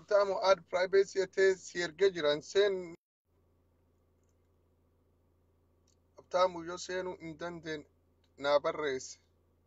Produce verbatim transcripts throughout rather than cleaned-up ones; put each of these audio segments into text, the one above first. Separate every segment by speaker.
Speaker 1: abtaamu add privacy yete sierge jiran sen abtaamu yo senu indanden na barres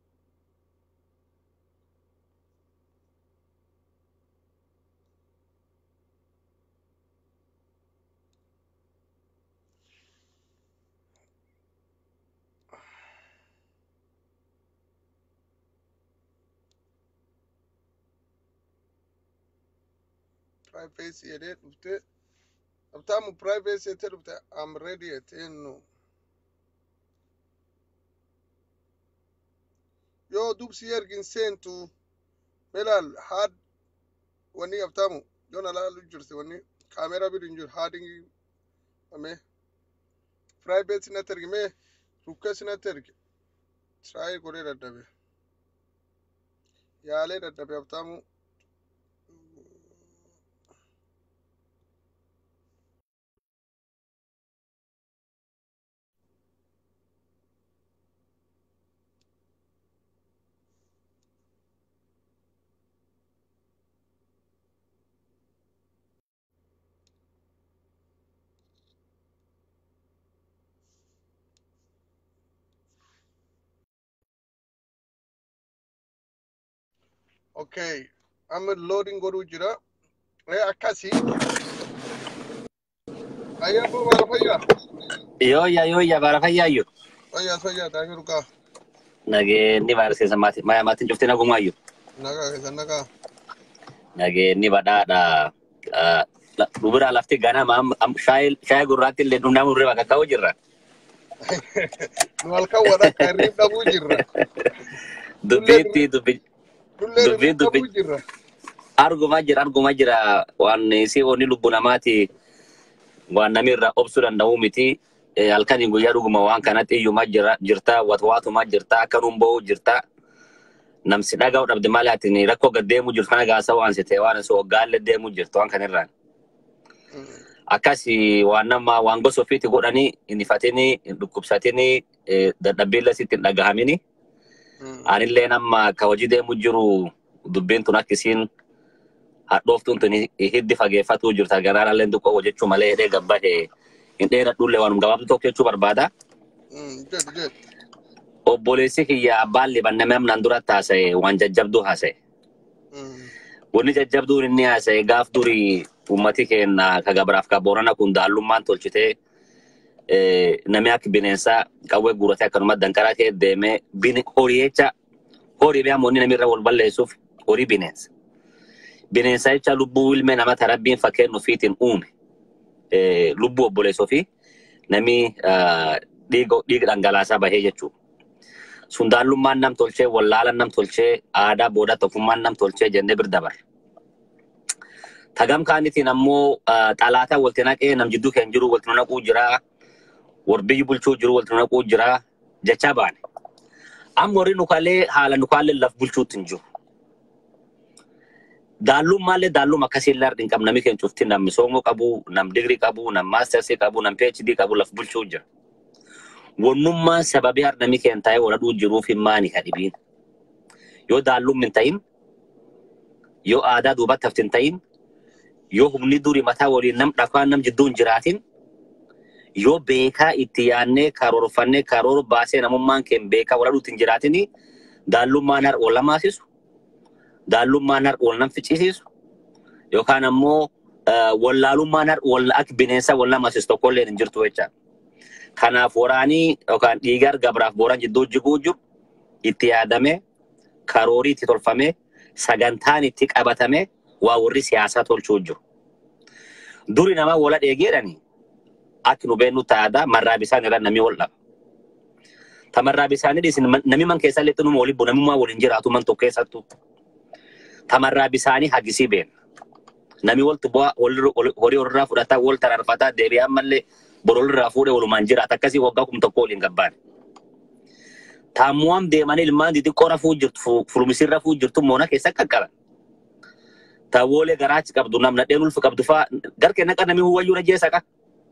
Speaker 1: privacy yete dufte abtaamu privacy yete dufte I'm ready yete no yo dub siergin sentu melal had wani abtaamu yona la lujurse wani kamera bidin jur hading ame privacy network me rukas network try gore daddabe yale daddabe abtaamu okay I'm loading goru jira eh akasi ayabu barafaya
Speaker 2: yo ya yo ya barafaya yo
Speaker 1: aya soya tahiruka
Speaker 2: nage ni bar se samati maya matin jufte na gumayo
Speaker 1: naga naga
Speaker 2: nage ni bada da dubura lafti gana mam am shay shay gurati le dunda murre baka kaw jirra
Speaker 1: wal ka wada karib da bujirra
Speaker 2: dubiti dubi
Speaker 1: dulle da bujirra
Speaker 2: argo majir argo majira wan si oni lubuna mati wan namirra obsudan dawmiti alkani go yarugo ma wan kanati yu majira jirta watwatu majirta kanumbo jirta nam sidaga dabde malati ni rakko gadde mu jirta ga sawan se tewana so galle de mu jirta wan kanirran akasi wanama wango sofiti godani ini fatini dukubsatini da dabilla sitin daga hamini anille namma kawajide mu jiru dubbentu nakisin hadoftun tuni hiddi fage fatu jirta garara lendu ko wajchu male de gabbahe indera dulle wanum gabab to kechu barbada
Speaker 1: mm jet jet
Speaker 2: o bolesi ya balli banamam nandura tase wan jajjabdu hase
Speaker 1: mm
Speaker 2: woni jajjabdu ni hase gaf duri ummati kenna kagabraf ka borana kun dalumman tolchite eh namiak binensa kawe gurata kanuma dankara ke deme bin horiyecha hori be amoni namira wal balle suf hori binens binensa cha lubu ilme nama tarabbin faken no fitin um eh lubu bole sofi nami digo dig dangalasa bahe jechu sundalumman nam tolche wallala nam tolche ada boda tofumman nam tolche jenne birdabar tagam kaniti nammo talata waltinaqe nam jiddu ken jiru waltinaq ujra warbi bulchu jiru waltinaq ujra jachaban amori nukale hala nukale laf bulchu tinju dalum male dalum akasillar din kam nami ken chufti nam songo kabu nam degree kabu nam master se kabu nam phd kabu laf bulchu ujra wonnumma sababi har nami ken tay wala du jiru fi mani hadibin yo dalum min tayin yo ada du bataftin tayin yo humni duri mata wali nam dafa nam jiddun jiratin yo beka itiyanne karorfanne karor base namumman ken beka wala dutin jiratini dalum manar ulama sisu dalum manar ulnam fichisisu yo kanammo wallalum manar walla ak binensa walla masisto kolle njirtu wecha kana forani o kan digar gabraf boran jiddu jiguju itiyadame karori titolfame sagantani tiqabatame wa warri siyasa tolchuju duri nama wala degerani aknu benu taada marabisani ran nami wala tamarabisani dis nami man kesa letunu moli bonami ma wolin jiratu man to kesatu tamarabisani hagisi ben nami wal tuba wal hori orra fudata wal tararfata debi amalle borol rafude wal manjira takasi wagakum to kolin gabban tamuam de manil mandi di kora fujirtu fulumisir rafu jirtu mona kesa kakala tawole garach kabdu namna denul fu kabdu fa garke naka nami huwa yura jesaka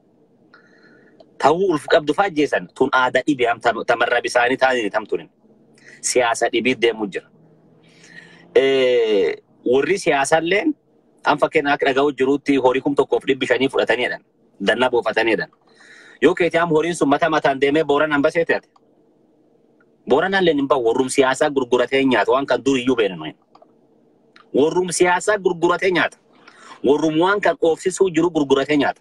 Speaker 2: tawul fu kabdu fa jesan tun ada ibi am tamarra bisani tani tamtunin siyasa dibi de mujr eh wori siyasa len Am fakkeenya akka dhagahu jirutti horii kum tokkoof dhibbi shanii fudhataniidhaan dannaa buufataniidhaan. Yoo keetii am horiin sun mata mataan deemee booran hamba seeteeti. Booranaan leen hin bahu warrum siyaasaa gurguratee nyaata waan kan duriyyuu beeknu. Warrum siyaasaa gurguratee nyaata. Warrum waan kan oofsisuu jiru gurguratee nyaata.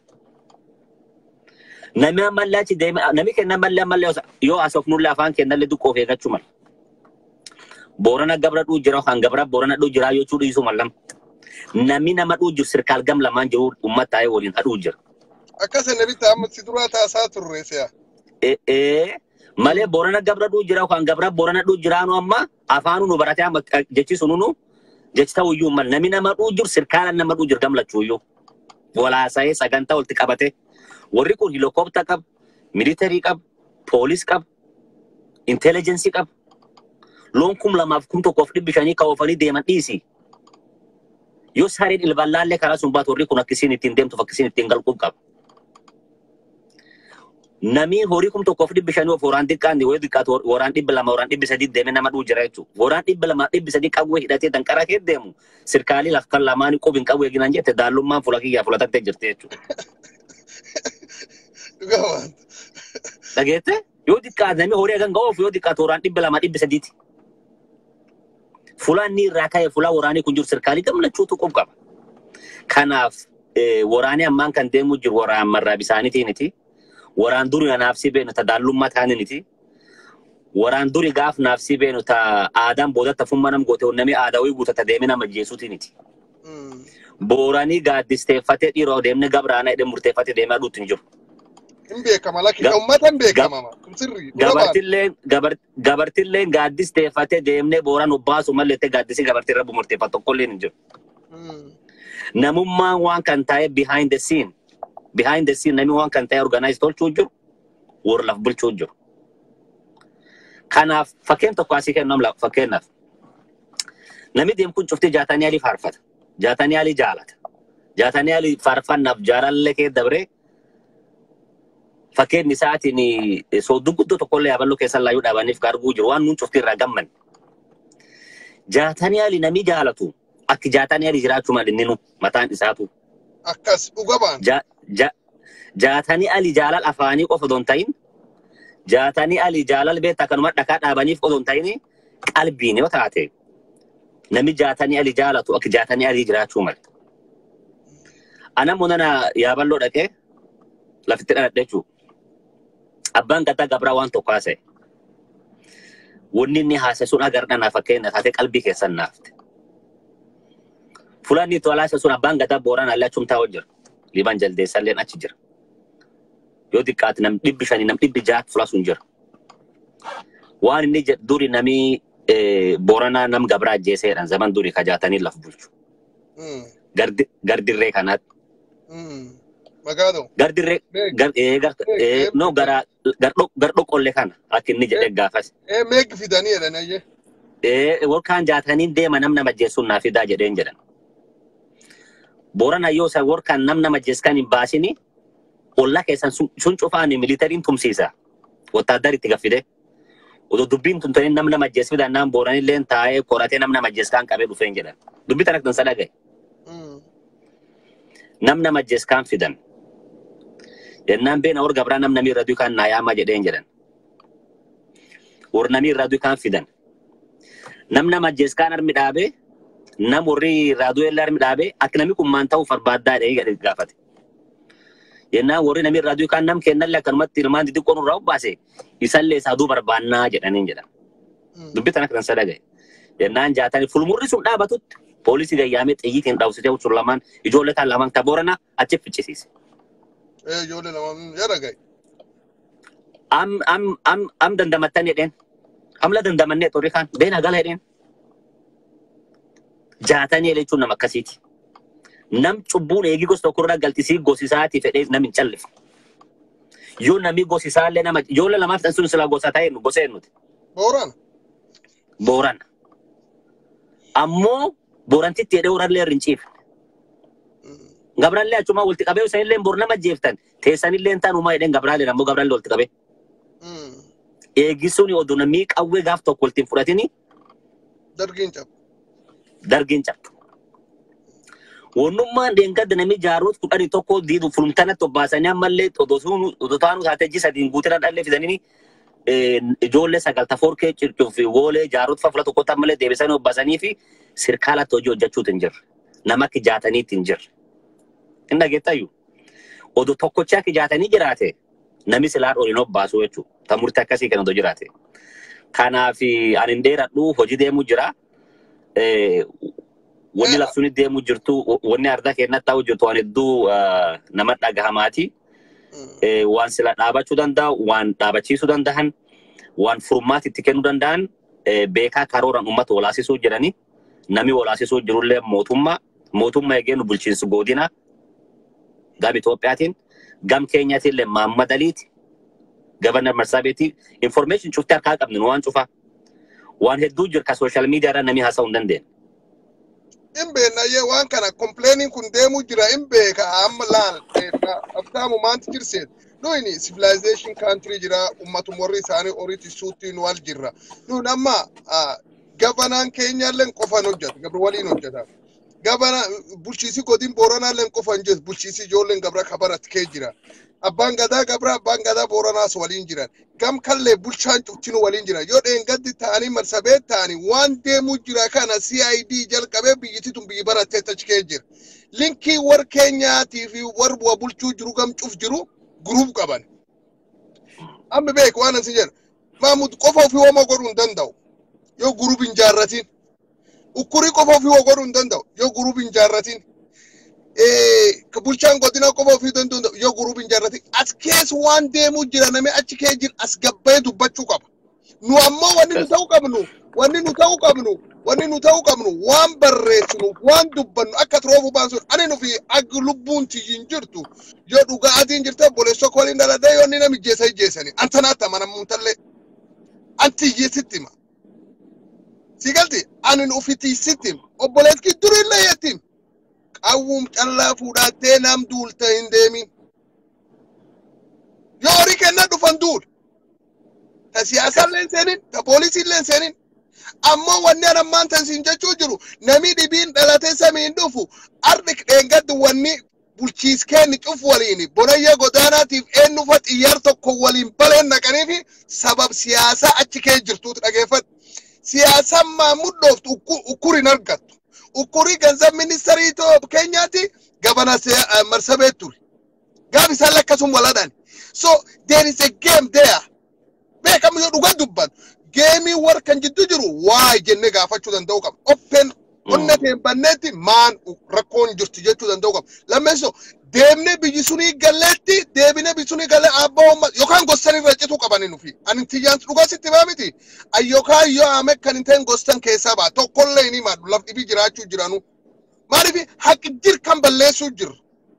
Speaker 2: Nami ammallee achi deeme nami kenna mallee ammallee yoo asofnulle afaan kennallee duqqoof eeggachuu mala. Boorana gabra dhuu jira kan gabra boorana dhuu jira yoo chuu dhiisuu mallam. Nami nama dhuu jiru sirkaal gam lamaan jiru uummataa waliin hadhuu jira.
Speaker 1: Akkasa nabi taa'amut si duraa taasaa turre si'a.
Speaker 2: Eh eh malee boorana gabra dhuu jira kan gabra boorana dhuu jiraanu amma afaanu nu baratee amma jechi sununu jechi ta'uyyuu mal nami nama dhuu jiru sirkaala nama dhuu jiru gam lachuuyyuu. Walaasa'ee sagantaa walitti qabate. Warri kun helikopter qab, military qab, police qab, intelligence qab. Loon kum lamaaf kum tokkoof dhibbi shanii kaawwafanii deeman dhiisi. Yoo sareen ilballaallee karaa sun baatu warri kun akkisiin ittiin deemtuuf akkisiin ittiin galquuf qaba. Namni horii kum tokkoof dhibbi shanii of waraan xiqqaan yoo xiqqaatu waraan dhibbi lama waraan dhibbi sadii deemee nama dhuu jira jechuudha. Waraan dhibbi lama dhibbi sadii qawwee hidhatee danqaraa kee deemu sirkaalii laf kan lamaanii qobiin qawwee ginaan jette daallummaan fuula kiyyaa fudhatattee jirti jechuudha. Dhageette yoo xiqqaate namni horii hagan ga'oof yoo xiqqaatu waraan dhibbi lama dhibbi sadiiti. Fulaan ni irraa ka'ee fulaa waraanii kun jiru sirkaalii gammachuutu qaba. Kanaaf waraanii ammaan kan deemu jiru waraan marraa bisaaniitiiniti. Waraan duri naaf si beenu ta daallummaa taaniniiti. Waraan duri gaaf naaf si beenu ta aadaan boodatti fummaa nam goote namni aadaa wayii guutata deemee nama jeesuutiiniti. Booranii gaaddisteeffatee dhiiroo deemne gabraana jedhee murteeffatee deemaa dhuutti hin jiru.
Speaker 1: Hin beekama lakin uummata hin beekama sirrii.
Speaker 2: Gabartilleen gabartilleen gaaddisteeffatee deemne booraan obbaasu malleettee gaaddisii gabartirra murteeffatu tokkolleen hin jiru. Namummaan waan kan ta'e behind the scene. Behind the scene nami waan kan ta'e organize tolchuu jiru warra laf bulchuu jiru. Kanaaf fakkeen tokko asii kennu fakkeenyaaf nami deemu kun cuftee jaatanii alii faarfata. Jaatanii alii jaalata. Jaatanii alii faarfannaaf jaalallee kee dabree fakkeen isaatiin sooddu guddoo tokkollee yaaballoo keessa laayyuu dhaabaniif arguu jiru waan nuun cuftii irraa gamman. Jaatanii alii nami jaalatu akka jaatanii alii jiraachuu malee inni nu mataan isaatu.
Speaker 1: Akkas dhugabaan.
Speaker 2: Jaatanii alii jaalal afaanii qofa don ta'in jaatanii alii jaalal beektaa kanuma dhakaa dhaabaniif qofa don ta'in qalbiin yoo taate nami jaatanii alii jaalatu akka jaatanii alii jiraachuu malee. Ana monana yaaballoo dhaqee lafitti dhaladhe jechuudha. Abbaan gataa gabraa waan tokko haasa'e. Wanni inni haasa'e sun agarra naaf fakkeenya taatee qalbii keessan naafte. Fulaan inni tola haasa'e sun abbaan gataa booraan allee achumtaa hojjira. Liban jaldeessalleen achi jira. Yoo xiqqaate nam dhibbi shanii nam dhibbi jaatti fulaa sun jira. Waan inni duri namii booranaa nam gabraa ajjeeseedhaan zaman duri kajaatanii laf bulchu. Gardirree kanaatti.
Speaker 1: Magaado.
Speaker 2: Gardirree gar eh gar eh no gara gardok gardok olle kana akka inni jedhe gaafas.
Speaker 1: Eh meeg fidanii jedhan ayye.
Speaker 2: Eh warkaan jaatanii deema nam nama jeessuun naa fidaa jedheen jedhan. Boorana yoo sa warkaan nam nama jeeskan hin baasini olla keessan sun cufaani militariin tumsiisa. Wotaadaritti gaffide. Odo dubbiin tun tanin nam nama jees fidaan naan boorani illeen taa'ee qoratee nam nama jeeskan qabee dhufeen jedhan. Dubbi tan akkan sadaqe. Nam nama jeeskan fidan. Yennaan beena warra gabraa nam namii irra duukaan naayaama jedheen jedhan. Warra namii irra duukaan fidan. Nam nama jeeskaan armi dhaabee nam warri irraa du'eellee armi dhaabee akka namni kun maan ta'uuf barbaaddaa jedhee gaafate. Yennaan warri namii irraa duukaan nam kennallee akkanumatti ilmaan xixiqqoon irraa obbaase isallee isaa duu barbaannaa jedhaniin jedhan. Dubbi tan akkan sadaqe. Yennaan jaatanii fulmurri sun dhaabatutti poolisii gayyaamee xiyyiitiin dhaabsitee uffisuun lamaan ijoollee ta'an lamaan ka Booranaa achi ficcisiise.
Speaker 1: Eh ijoollee lamaan yara gahe.
Speaker 2: Am am am am dandamattan jedheen. Amla dandamannee xurri kaan beena gala jedheen. Jaatanii jechuun nama akkasiiti. Nam cubbuun eegi gosa tokkorraa galtisii gosisaati fedhee nam hin callifne. Yoo namni gosisaallee nama ijoollee lamaaf tan sun sila gosa ta'e nu gosa eenyuti.
Speaker 1: Boorana.
Speaker 2: Boorana. Ammoo boorantitti jedhee warrallee rinciifne. Gabraallee achuma walitti qabee usan illee boor nama jeeftan teessanillee taan uumaa jedheen gabraallee ammoo gabraallee walitti qabee. Eegisuun oduu namni qawwee gaaf tokko walitti fudhatini.
Speaker 1: Dargiin cap.
Speaker 2: Dargiin cap. Wonnummaan deengad nami jaarut kudhanii tokko diidu fulumtana tobbaasanii ammallee odosuun odotaanu taatee jisadiin guutira dhallee fidanii ijoollee sagalta forkee circuuf woolee jaarut fafla tokko tammalee deebisanii obbaasanii fi sirkaalatti hojii hojjechuutu hin jirre. Nama akka jaataniitti hin jirre. Hin dhageettayyuu. Odoo tokkochaa akka jaatanii jiraate nami silaan oliin obbaasu jechuudha. Ta murtii akkasii kan odoo jiraate. Kanaaf ani hin dheeradhu hojii deemuu jira. Wanni labsuun deemuu jirtu wanni ardaa kennaa ta'uu jirtu waan hedduu nama dhagahamaati. Waan sila dhaabachuu danda'u, waan dhaabachiisuu danda'an, waan furmaati itti kennuu danda'an beekaa karooraan uummata walaasisuu jedhanii nami walaasisuu jirullee mootummaa mootummaa eegeen bulchiinsu godina gam Itoophiyaatiin gam Keenyaatiin illee Mahammad Aliiti Governor Marsaabeeti information cuftee harkaa qabnu waan cufaa waan hedduu jira ka social media irra nami haasa'uu hin dandeenye.
Speaker 1: Imbe na ye waan kana complaining kun demu jira imbe ka am laal aftamu manti jirset no ini civilization country jira ummatu morri sani oriti suuti no wal jira no namma governor Kenya len qofan hojjat gabru waliin hojjata governor bulchiisi godin Borana len qofan jes bulchiisi jollen gabra kabarat ke jira abbaan gadaa gabra abbaan gadaa Boranaas waliin jiran gam kalle bulchaan cuttinu waliin jira yoo dheen gaddi taanii Marsabet taanii waan deemu jira kana C I D jalqabee biyyiti tun biyyi barattee tachkee jira linkii war Keenyaatii fi war bu'a bulchuu jiru gam cuf jiru group qaban amma beek waan ansi jedha Mahmud qofa ofii wama godhuu hin danda'u yoo group hin jaarratin Ukuri qofa ofii wama godhuu hin danda'u yoo group hin jaarratin bulchaan godina qofa ofii danda'u yoo group hin jaarratin as kees waan deemu jira namni achi kee jira as gabbee dubbachuu qaba nu ammoo wanni nu ta'uu qabnu wanni nu ta'uu qabnu wanni nu ta'uu qabnu waan barreessinu waan dubbannu akka troofu baasuun ani nu fi ag lubbuun tiyyin jirtu yoo dhugaatiin jirta boleessoo kooliin daladee yoo inni nami jeessa jeessani antanaata mana muntallee anti yeessittima si galti ani nu ufitii sittim obboleeski durillee yettim qawwum callaa fuudhattee nam duulta hin deemin yoo horii kenna dhufan duul ta siyaasaalleen seenin ta poolisiilleen seenin ammoo wanni anammaan tan siin jechuu jiru namni dhibiin dhalatee samiin dhufu ardik dheengaddi wanni bulchiiskeenni cuf waliini bonayya godaanaatiif eenyufa xiyyaar tokko waliin baleen naqaniifi sabab siyaasaa achi kee jirtuutu dhageeffadhu siyaasan Mahmud dhooftu ukkurin argattu ukuri ganzab ministeri to Keenyaati Governor Marsabet turi gabi sala kasum waladan so there is a game there be kam yo duga dubban game war kan jiddu jiru why jenne gaafachuu danda'u qab open onnate banneti man rakkoon jirtu jechuu danda'u qab lammeso deemne biyyi suni galletti deebine biyyi suni galle abbo yokaan gossani racitu qabani nufi ani tiyyaan dhugaa sitti baamiti ayyokaa yoo ame kan inteen gossan keessaa baa tokkollee ni maadu laf dhibi jiraachuu jiranu maaliif haqi jir kan balleessuu jiru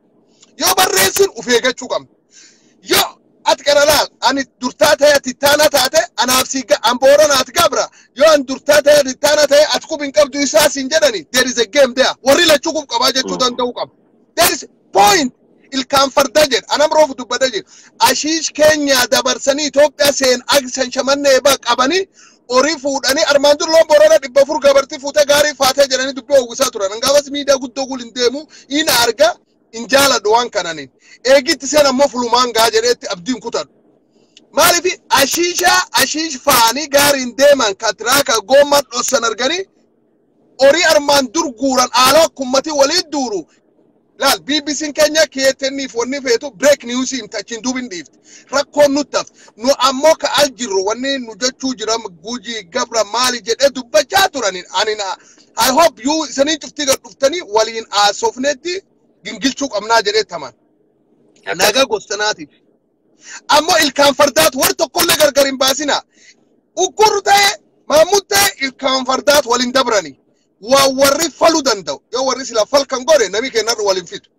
Speaker 1: yoo barreessin uf eeggachuu qabna yoo ati kana laal ani durtaa ta'e ati taana taate anaaf siiga ambooranaat gabra yoo an durtaa ta'e ati taana ta'e ati qubin qabdu isaa siin jedhani there is a game there warri lachuu qub qabaa jechuu danda'uu qaba there is point ilkaan farda jedh anam roofu dubbada jedh ashiish Keenyaa dabarsanii Itoophiyaa seen agsan shamannee ba qabanii orii fuudhanii armaan dur loon Boorana dhibba afur gabartii fuutee gaarii faatee jedhanii dubbii hawwisaa turan hangaafas miidiyaa guddoo gulin deemu ina arga in jaaladhu waan kananiin eegitti seen ammoo fulumaan gaa jedheetti abdiin kutadhu maaliif ashiishaa ashiish faanii gaariin deeman katiraaka goomman dhossan arganii orii armaan dur guuran aalaa akkummatii waliin duuru laal B B C Kenya kiyetenniif wanni feetu break news im tachin dubin dhiifti rakkoon nuttaf nu ammoo ka aljiru wanni nu jechuu jira guji gabra maali jedhee dubbachaa turanin anina I hope you isanii cuftii gad dhuftanii waliin aasofnetti gingilchuu qabnaa jedhee taman naga gostanaatiif ammoo ilkaan fardaat war tokkollee gargar hin baasina ukkur ta'e Mahmud ta'e ilkaan fardaat waliin dabranii wa warri falu danda'u yoo warri sila fal kan gore nami kennar walin fitu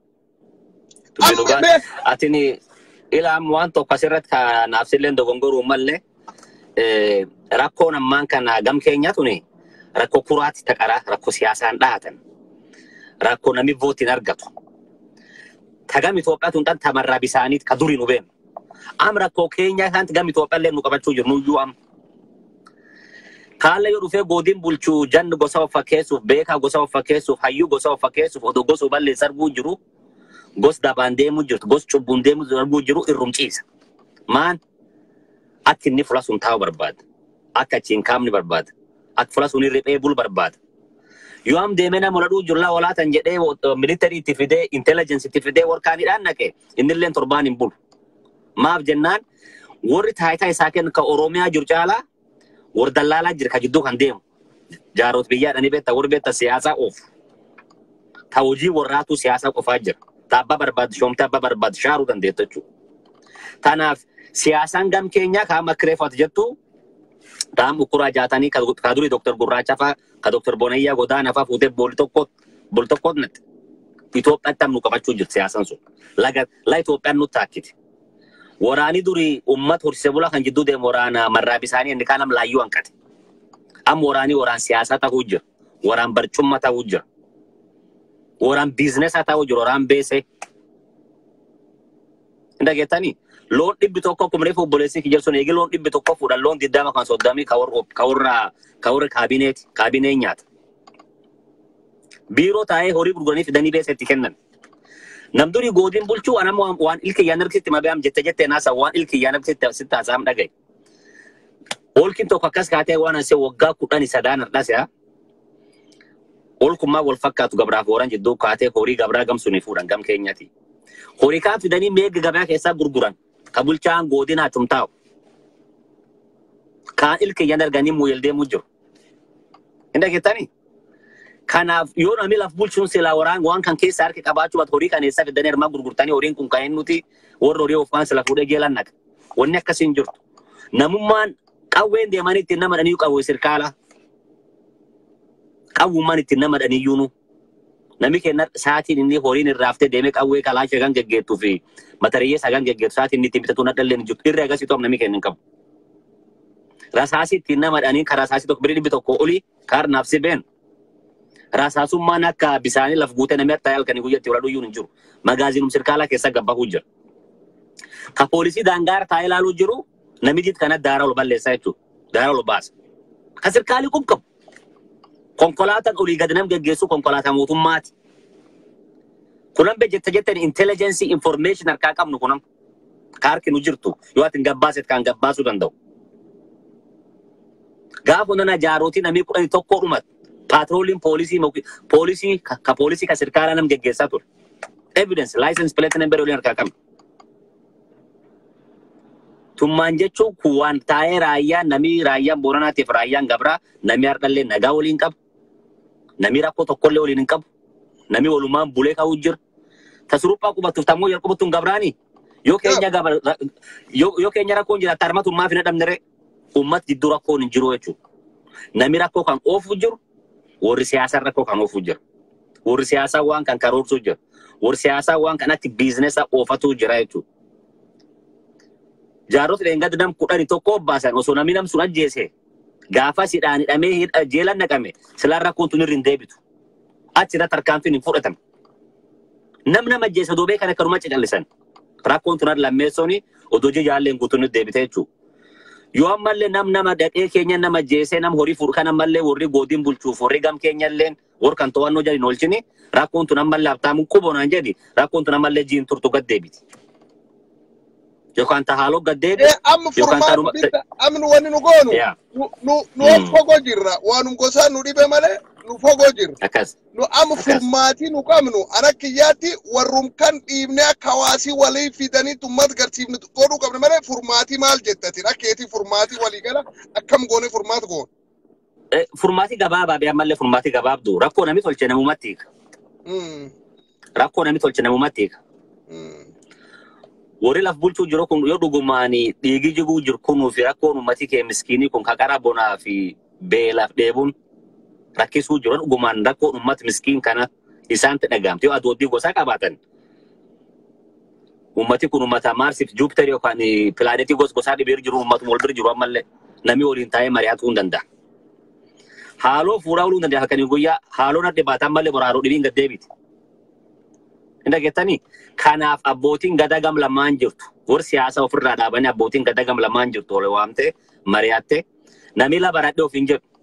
Speaker 2: atini ila am waan tokko asirratti ka naafsilleen dogongoruu malle eh rakkoon ammaan kana gam Keenyaa tuni rakkoo kuraati taqara rakkoo siyaasaan dhaatan rakkoo nami vootiin argatu tagam Itoophiyaa tun tan tamarraa bisaaniit ka durii nu beenu am rakkoo Keenyaa kanti gam Itoophiyaa illee nu qabachuu jiru nuyyuu am Kaala yoo dhufee godin bulchuu janni gosa of fakkeessuuf beekaa gosa of fakkeessuuf hayyuu gosa of fakkeessuuf odoo gosa ballee sarbuu jiru gos dabaan deemu jirtu gos cubbuun deemu sarbuu jiru irrumciisa. Maan akka inni fula sun taa'u barbaada. Akka achiin kaamni barbaada. Akka fula sun riphee bulu barbaada. Yoo am deemee nama ladhuu jirlaa walaatan jedhee militarii itti fidee intelligence itti fidee warkaanidhaan naqe innillee torbaan hin bulu. Maaf jennaan warri taayitaa isaa kennu ka Oromiyaa jiru caalaa warri dallaalaa jira ka jidduu kan deemu. Jaaroot biyyaadhanii beektaa warri beektaa siyaasaa oofu. Ta hojii warraatu siyaasaa qofaa jira. Ta abbaa barbaadu shoomtee abbaa barbaadu shaaruu dandeettu jechuudha. Tanaaf siyaasaan gam keenyaa ka amma kireeffatu jettu taam ukuraa jaatanii ka durii Dooktar Gurraacha fa'aa ka Dooktar Bonayyaa Godaana fa'aa fuutee booli tokkoot booli tokkoot natti. Itoophiyaatti nu qabachuu jirti siyaasaan sun. Laga la Itoophiyaan nutti taakkiti. Waraani durii uummata horsiisee bulaa kan jidduu deemu waraana marraa bisaanii inni kaanam laayyuu hanqate. Amma waraanii waraan siyaasaa ta'uu jira. Waraan barcummaa ta'uu jira. Waraan biizinesaa ta'uu jira. Waraan beesee. Inda geettanii loon dhibbi tokko kumree obboleessii kijel sun eegi loon dhibbi tokko fuudhan loon diddama kan soddamii ka warra ka warra kaabineeti kaabinee nyaata. Biiroo taa'ee horii gurguranii fidanii beesetti kennan. Namduri godin bulchuu anama waan ilki yaanarkitti mabeam jette jette naasa waan ilki yaanarkitti sitti haasa'am dhagaye. Olkin tokko akkas kaatee waan asee waggaa kudhanii sadaan hardhase haa. Olkummaa wal fakkaatu gabraaf horan jidduu kaatee horii gabraa gamsuni fuudhan gam keenyati. Horii kaan fidanii meegga gabaa keessaa gurguran ka bulchaan godin haachum taa'u. Kaan ilki yaan arganii muuyel deemuu jiru. Inda geettanii? Kanaaf yoo namni laf bulchuun silaa waraan waan kan keessa harki qabaachuu bat horii kan eessa fidanii hirmaa gurgurtanii horiin kun kan nuti warra horii of sila fuudhee geelan naqa. Wanni akkasiin jirtu. Namummaan qawween deemanii ittiin nama dhaniyyuu qawwee sirkaala. Qawwummaan ittiin nama dhaniyyuunu. Namni kenna sa'aatiin inni horiin irraaftee deemee qawwee kalaashee kan geggeettuu fi matariyyeessaa kan geggeettu sa'aatiin inni ittiin bitatu nadhalleen jirtu. Irra agarsiisu namni kenna hin qabu. Rasaasii ittiin nama dhanii karaa rasaasii tokko birii dhibbi tokko olii kaarnaaf si beenu. Rasaasummaan akka bisaanii laf guutee namni akka halkanii guyyatti wala dhuyyuun hin jiru. Magaazinum sirkaalaa keessa gabbahuu jira. Ka poolisii daangaara taa'ee ilaaluu jiru namni jiit kana daara ol balleessaa jechuudha. Daara ol baasa. Ka sirkaalii qub qabu. Konkolaataan olii gadi nam geggeessu konkolaataa mootummaati. Kunan be jette jetteen intelligence information harkaa qabnu kunan. Ka harki nu jirtu yoo ati hin gabbaaset kan gabbaasuu danda'u. Gaafa nana jaarootii namni kudhanii tokko dhumatu. Patrolling policy policy ka policy ka sirkaala nam geggeessaa ture. Evidence license plate number waliin harkaa qabna. Tummaan jechuun kuwaan taa'ee raayyaan namni raayyaan Booranaatiif raayyaan Gabraa namni hardhallee nagaa waliin qabu. Namni rakkoo tokkollee waliin hin qabu. Namni walumaan bulee ka'uu jira. Tasuruphaa qubattuuf tammoo yeroo qubattuun Gabraanii yoo keenya gabra yoo keenya rakkoon jira tarmatummaa fi nadhamnere uummat jidduu rakkoon hin jiru jechuudha. Namni rakkoo kan oofu jiru. Warri siyaasaa rakkoo kan oofu jira. Warri siyaasaa waan kan karoorsuu jira. Warri siyaasaa waan kan atti biizinesa oofatuu jira jechuudha. Jaarota dheengada nam kudhanii tokko baasan osoo namni nam sun ajjeese gaafa sidhaan hidhamee jeelan naqame silaan rakkoon tun irra hin deebitu. Achirra tarkaanfiin hin fudhatan. Nam nama ajjeese doobee kan akkanuma callisan. Rakkoon tun lammeessooni odoo jaalleen guutuun deebite jechuudha. Yoo ammallee nam nama dhaqee keenya nama jeesee nam horii fuudhu kan ammallee warri godin bulchuuf warri gam keenyallee warri kan to'annoo jedhin oolchini rakkoon tun ammallee abtaamuun quboonaan jedhi rakkoon tun ammallee jiin turtu gad deebiti. Yookaan tahaaloo gad deebi.
Speaker 1: Amma furmaatu amma nu wanni nu goonu nu nu fogoo jirra waanum gosaan nu dhibe malee nu fogoo jirra.
Speaker 2: Akkas.
Speaker 1: Nu amma furmaatii nu qabnu ana kiyyaatti warrum kan dhiibnee akka hawaasii walii fidanii tummas garsiifnu godhuu qabne malee furmaatii maal jettatin akkeetii furmaatii walii gala akkam goone furmaatu goon.
Speaker 2: Furmaatii gabaabaa bee ammallee furmaatii gabaabduu rakkoo namni tolche namumatti hiika. Rakkoo namni tolche namumatti hiika. Warri laf bulchuu jiru kun yoo dhugumaanii dhiigii jiguu jiru kunuu fi rakkoon uummatii kee miskiinii kun kakara bonaa fi beelaaf dheebuun rakkisuu jiru dhugumaan rakkoon uummata miskiin kana isaanitti dhagaamte yoo adooddii gosaa qabaatan. Uummati kun uummata Maarsiif Juupiter yookaan pilaanetii gos gosaa dhibee jiru uummatuma wal bira jiru ammallee namni waliin taa'ee mari'atuu hin danda'a. Haaloo fuudhaa ooluu hin danda'a halkanii guyyaa haaloo nadde baataan malee boraaruu dhibiin gad deebiti. Inda gettanii kanaaf abbootiin gada gam lamaan jirtu warri siyaasa ofirraa dhaabanii abbootiin gada gam lamaan jirtu ole waamte mari'atte namni la baradhe of hin jedhu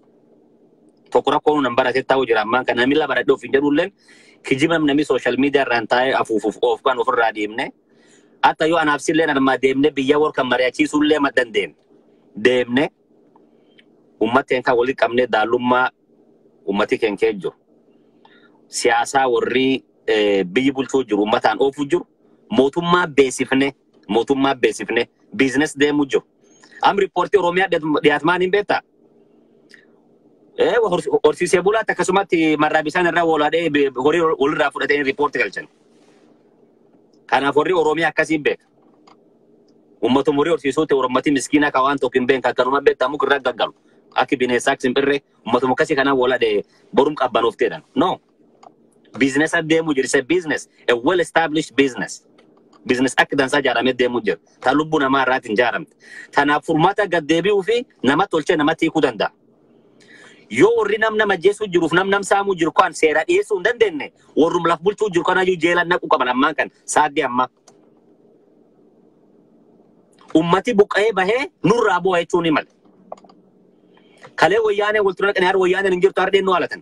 Speaker 2: tokko rakkoon nambara ta'uu jira ammaan kana namni la baradhee ofiin jedhulleen kijibam namni social media irraan taa'ee afuufuuf of kan ofirraa deemne hatta yoo anaaf silleen armaa deemne biyya warra kan mari'achiisullee maddan deemne deemne ummateen kan walitti qabnee daallummaa ummati keenya keessa jiru siyaasaa warri biyyi bulchuu jiru ummataan oofuu jiru mootummaa beesifne mootummaa beesifne business deemu jiru am reporti Oromiyaa dhiyaatmaan hin beektaa eh horsiisee bulaatti akkasumatti marraa bisaan irraa walaadhee horii walirraa fudhatanii reporti galchan kanaaf warri Oromiyaa akkasii beeka ummatuma horii horsiisuutti ummati miskiina ka waan tokko hin beekan akkanuma beektamu irraa gaggalu aki bineessaak simpirre ummatuma akkasii kanaan walaadhee borum qabbanooftedhan no business ademu jirse business a well established business business akdan sa jarame demu jir ta lubbu nama ratin jaramte tana furmata gaddebiu fi nama tolche nama tiku danda yo warri nam nama jesu jiruf nam nam samu jir kan seera dhiyeessu dandenne warrum laf bulchu jir kana yu jeelan naqu qaban amman kan saadi amma ummati buqaye bahe nurra bo aychuni mal kale wayane wultuna kan har wayane ngir tarde no alatan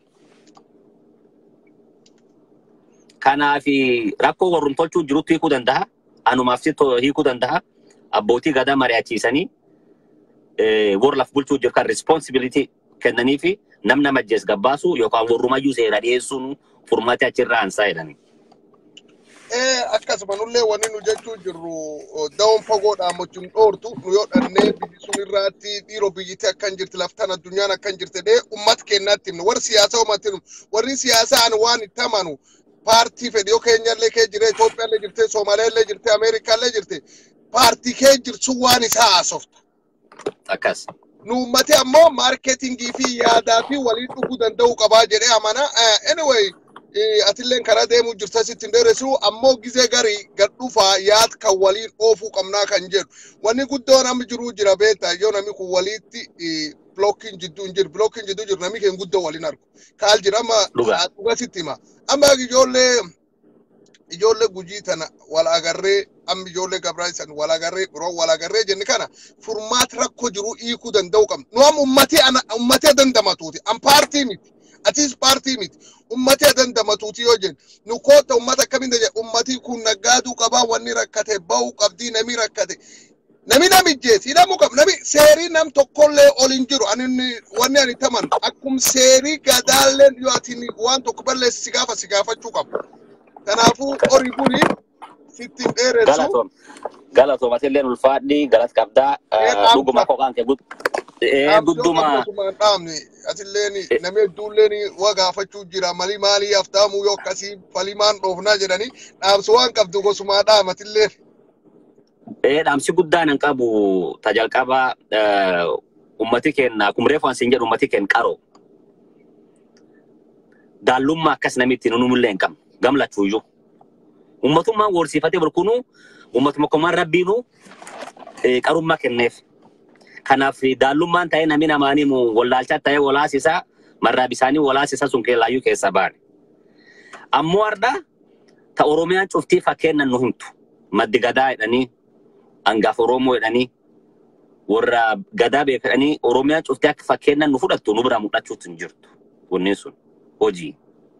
Speaker 2: kana fi rakko warrum tolchu jirutti hiku danda'a anumaaf sitto hiku danda'a abbootii gadaa mari'achiisanii eh war laf bulchu jir kan responsibility kennanii fi namna majjes gabbaasu yookaan warrumayyuu seera dhiyeessuun furmaata achirraa ansaa jedhani
Speaker 1: eh akkasuma nullee wanni nu jechuu jirru dawon fagoodhaa mochuun dhoortu nu yoo dhannee biyyi sun irraatti dhiiroo biyyittii akkan jirti laftaan addunyaan akkan jirti dee ummat kennaatti warri siyaasa ummatti warri siyaasaan waan itti amanu parti fedhiyo Kenya le ke jire Ethiopia le jirte Somalia le jirte America le jirte parti ke jirtu waan isaa asofta
Speaker 2: akas
Speaker 1: nu mate ammo marketing fi yaada fi wali dhugu danda'u qaba jedhe amana anyway atilleen kara deemu jirta sitti nderesu ammo gize gari gadhufa yaad ka wali ofu qabna kan jedhu wani guddoon am jiru jira beeta yoo nami ku walitti blocking jiddu njir blocking jiddu jir nami ken guddoo wali narko kaal jira ma dhuga sittima amma ijoollee ijoollee gujii tana wal agarree am ijoollee gabraisan wal agarree biro wal agarree jenni kana furmaat rakko jiru iiku danda'u qam nu am ummati ana ummati dandamatuuti am party miti atis party miti ummati dandamatuuti yoo jen nu koota ummata kamin de ummati kun nagaadu qaba wanni rakkate ba'u qabdi nami rakkate nami nami jeeti namu kam nami seeri nam tokkollee olin jiru anin wanni ani taman akkum seeri gadaalleen yoo atini waan tokko balleessi sigaafa sigaafachuu qabu kanaafu ori kuni sittin dheeressu
Speaker 2: galatom galatom atilleen ulfaadhi galat qabdaa dhuguma koqaan kee gud ee gudduma
Speaker 1: dhaamni atilleen nami duulleen waa gaafachuu jira mali maali aftaamu yoo akkasii falimaan dhoofnaa jedhani dhaamsu waan qabdu gosumaa dhaamatilleen
Speaker 2: eh dhaamsi guddaan an qabu tajalqaba ummati kenna kumreef waan sinjed ummati ken qaro dallumma akkas namitti nunumullee hin qabne gamlachuuyyu ummatummaan worsiifatee burkunu ummatuma komaan rabbiinu qarummaa kenneef kanaaf dallummaan ta'ee namni namaanii mu wallaalchaa ta'ee walaasisaa marraa bisaanii walaasisaa sun keellaayyuu keessa baane ammoo arda ta Oromiyaan cuftii fakkeennan nu himtu maddi gadaa jedhanii angaf Oromoo jedhanii warra gadaa beekanii Oromiyaa cuftii akka fakkeennan nu fudhattu nu bira mul'achuutu hin jirtu wanneen sun hojii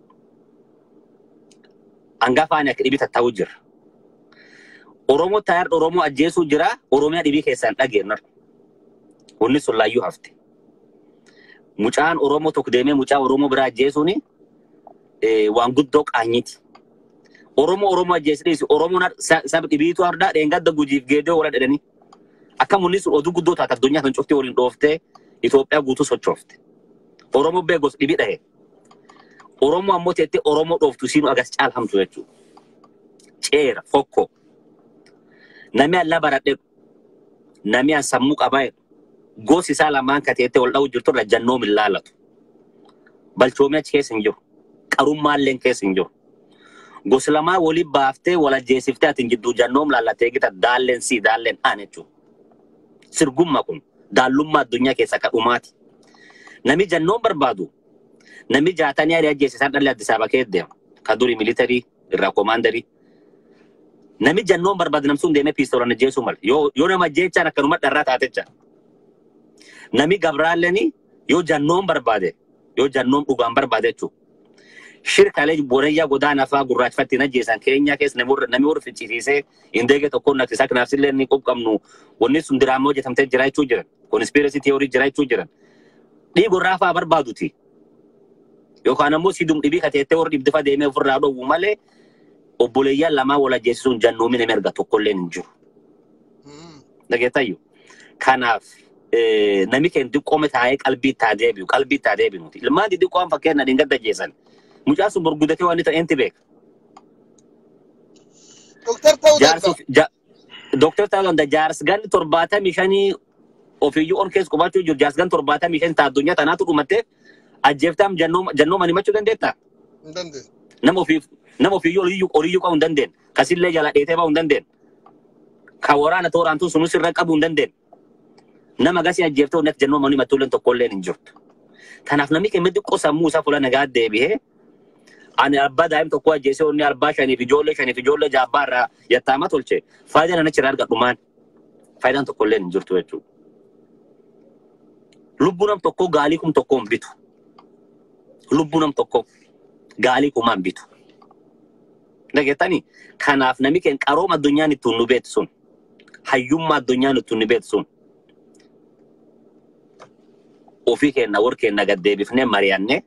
Speaker 2: angafaan akka dhibii tattaa'u jira Oromoo taayar Oromoo ajjeesuu jira Oromiyaa dhibii keessaan dhageennar wanni sun laayyuu hafte mucaan Oromoo tokko deemee mucaa Oromoo biraa ajjeesuuni waan guddoo qaanyiti Oromo Oromo ajjeesnis Oromo na sab dhibiitu arda dheengadda gujiif geedoo wala dhedhanii akka munnis oduu guddoo taata addunyaa kan cufte waliin dhooftee Itoophiyaa guutuu sochoofte Oromo beegos dhibii dhahe Oromo ammoo teettee Oromo dhooftu siinu agas caalhamtu jechuudha ceera fokko nami alla baradhe nami an sammuu qabaa gosi isaa lamaan kateettee wal dha'u jirtu irra jannoo min laalatu balchoomee achi keessa hin jiru qarummaalleen keessa hin jiru goslama wali baaftee wala jeesiftee atin jiddu jannoom laalatee gita daalleen si daalleen aanechu sirgumma kun daallummaa addunyaa keessa kadhumaati nami jannoom barbaadu nami jaatanii ari ajjeesisan dhalle Addis Ababa keeddeem ka duri militarii irraa koomaandarii nami jannoom barbaadu namsuun deemee piistoolaan ajjeesuu mal yoo yoo nama ajjeechaan akkanuma dharraa taatecha nami gabraalleni yoo jannoom barbaade yoo jannoon dhugaan barbaade jechuudha. Shirkaalee boonayyaa godaanaa fa'aa gurraachifatti najjeessan keenya keessa namni warra fichisiisee indeegee tokkoon naktisaa kanaafsillee ni qopqabnu wanni sun diraamaa hojjetamtee jiraachuu jiran konspirasi teeorii jiraachuu jiran dhiigorraa fa'aa barbaaduti yookaan ammoo sidum dhibii kateettee warra dhibdifa deemee ofirraa dhowwu malee obboleeyyan lamaa wal ajjeesisuun jannoomina erga tokkollee hin jiru. Dhageettayyuu kanaaf nami keenya diqqoome taa'ee qalbii itti deebi'u qalbii itti deebi'u ilmaan xixiqqoon fakkeenya dhingata jeessan. Mucaa sun gurguddatee waan ta'eenti beeka.
Speaker 1: Doktor ta'uu danda'a.
Speaker 2: Doktor ta'uu danda'a. Jaarsgan torbaatamii shanii ofiiyyuu on keessa qubachuu jiru. Jaarsgan torbaatamii shanii ta'a addunyaa tanaatu dhumattee ajjeeftaam jannoo manimachuu dandeettaa?
Speaker 1: Hin dandeenye.
Speaker 2: Nama ofiif nama ofiiyyuu oliyyuu qabuu hin dandeenye. Kasillee jala dheetee ba'uu hin dandeenye. Kan waraana tooraantuu sunus irra qabuu hin dandeenye. Nama gasii ajjeeftee onnatti jannoo manimattuulleen tokkolleen hin jirtu. Kanaaf namni keenya xiqqoo sammuu isaa fuula nagaa deebi'ee ani abbaa daa'im tokko ajjeesee onni arbaa shaniif ijoollee shaniif ijoollee jaabbaa irraa yattaama tolche faayidaan ana achirraa argadhumaan faayidaan tokkollee hin jirtu jechuudha. Lubbuu nam tokko gaalii kum tokko hin bitu. Lubbuu nam tokko gaalii kumaan bitu. Dhageettanii kanaaf namni keenya qarooma addunyaan ittiin nu beektu sun hayyummaa addunyaan ittiin nu beektu sun ofii keenya warra keenya gaddeebifnee mari'annee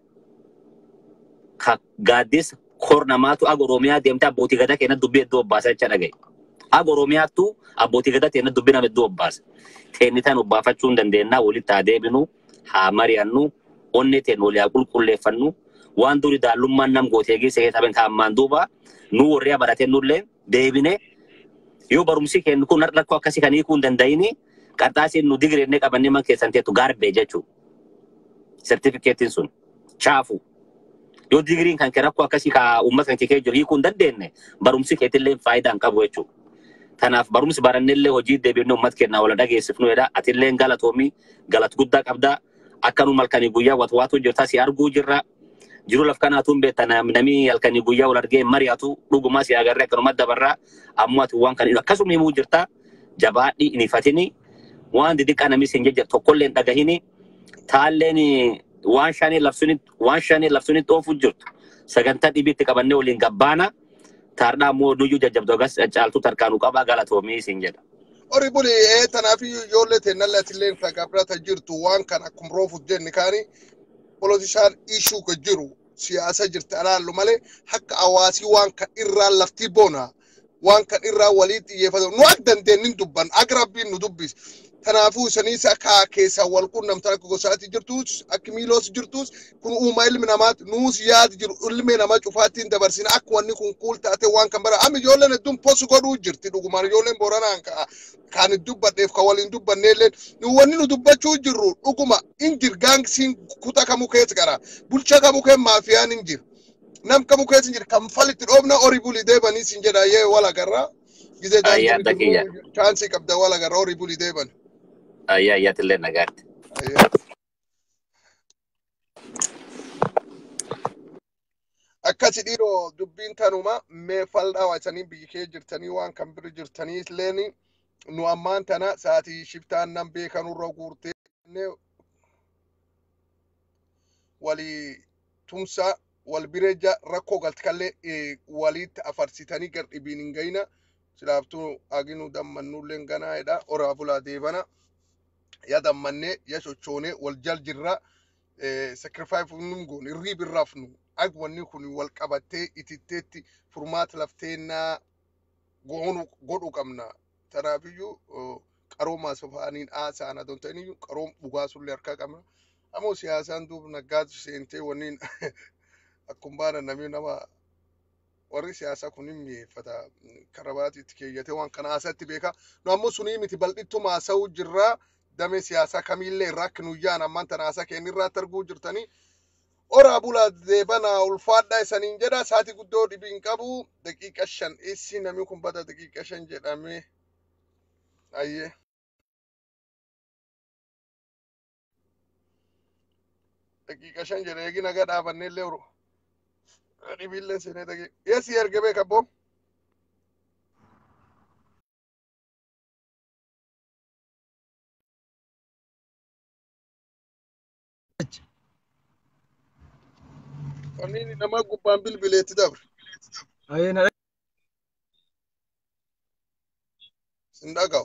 Speaker 2: gaaddis kornamaatu ag Oromiyaa deemte abbootii gadaa keenya dubbii hedduu obbaasa jecha dhagaye. Ag Oromiyaattu abbootii gadaa keenya dubbii nama hedduu obbaasa. Teenni tan obbaafachuu hin dandeenya walitti haa deebinu haa mari'annu onnee teen walii haa qulqulleeffannu waan duri daallummaan nam gootee geessee tapheen kaa'ammaan duuba nu warree baratee nullee deebine yoo barumsi keenya kun rakkoo akkasii kan hiikuu hin danda'ini qarxaasiin nu digireennee qabannee man keessan teettu gaarbee jechuudha. Sertifikeetiin sun chaafu. Yoo digiriin kan kee rakkoo akkasii kaa uummata kan kee jiru hiikuu hin dandeenye barumsi keetillee faayidaa hin qabu jechuudha. Kanaaf barumsi barannellee hojii deebiinee uummata keenyaa wala dhageessifnu jedha. Atillee galatoomii galata guddaa qabdaa akkanuma halkanii guyyaa watwaatu jirta si arguu jirra. Jiru laf kanaatuun beektan namni halkanii guyyaa wal argee mari'atu dhugumaa si agarree akkanuma dabarraa ammoo ati waan kan akkasuma himuu jirta jabaadhi inifatini waan didiqaa namni siin jejjera tokkollee hin dhagahini taalleen waan shanii labsuun waan shanii labsuun xoofu jirtu sagantaa dhibiitti qabannee waliin gabbaana taardhaa immoo nuyyuu jajjabdoo gas caaltuu tarkaanuu qabaa galatoomii siin jedha.
Speaker 1: Ori buli ee tanaaf ijoollee teennallee atillee fagaabirata jirtu waan kan akkuma roofuuf jenni kaanii politishaan ishuu ka jiru siyaasa jirta alaallu malee akka hawaasii waan kan irraa laftii boona waan kan irraa walii xiyyeeffatu nu akka dandeenyin dubban akka rabbiin nu dubbis. Kanaafuu isaaniis akka keessa wal quunnamtan akka gosaatti jirtus akka miiloos jirtus kun uumaa ilmi namaatti nuus yaad jiru ilmi namaa cufaattiin dabarsina akka wanni kun kuul taate waan kan bara amma ijoolleen hedduun posu godhuu jirti dhugumaan ijoolleen booranaan kan dubbadheef kan waliin dubbanneellee nu wanni nu dubbachuu jirru dhuguma injir gaangsiin kuta kamuu keessa gara bulchaa kamuu kee maafiyaan injir nam kamuu keessa injir kan falitti dhoofna horii bulii deebanii siin jedha yee wala garraa gizee daandii chaansii qabda wala garraa horii bulii deeban.
Speaker 2: Ayah, ayah telah nagat.
Speaker 1: Akkasi dhiiroo dubbiin tanuma mee fal'aa waasanii biyyi kee jirtanii waan kan bira jirtanii illeen nu ammaan tana sa'aatii shiftaan nan beekanurra guurtee walii tumsa wal bireeja rakkoo galtikallee walitti afarsitanii gar dhibiin hin gayna silaaftuu aginu dammannulleen ganaa'edha oraa bulaa deebana. Ya dammanne ya sochoone wal jal jirra sacrifice num gon irrib irrafnu ag wanni kun wal qabattee ititteetti furmaata lafteenna goonu godhu qabna taraafiyyuu qarooma sofaaniin aasaana don ta'iniyyuu qaroom dhugaa sullee harkaa qabna ammoo siyaasaan duub naggaatu seentee wanniin akkuma baana namni nama warri siyaasaa kun hin mi'eeffata karabaatiitti keeyyatee waan kana asatti beeka nu ammoo sunii miti bal'ittu maasa'uu jirraa dame siyasa kamille rak nuyaan amman tanasa kenirra targuu jirtani ora bula deebana ulfaadha isanin jedha saati guddoo dhibin qabu daqiiqa shan issi nami kun bada daqiiqa shan jedhame ayye daqiiqa shan jedhe eegi naga dhaabannellee oro dhibilleen seenee daqiiqa yeesi ergebe kabbo Wanni nama gubbaan bilbileetti dabre.
Speaker 3: Ayyena
Speaker 1: Sin dhaga'u.